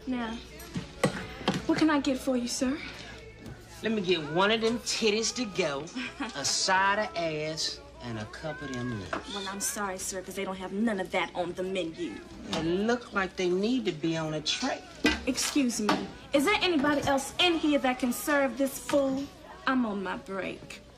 Now, what can I get for you, sir? Let me get one of them titties to go, a side of ass, and a couple of them lips. Well, I'm sorry, sir, because they don't have none of that on the menu. It look like they need to be on a tray. Excuse me. Is there anybody else in here that can serve this fool? I'm on my break.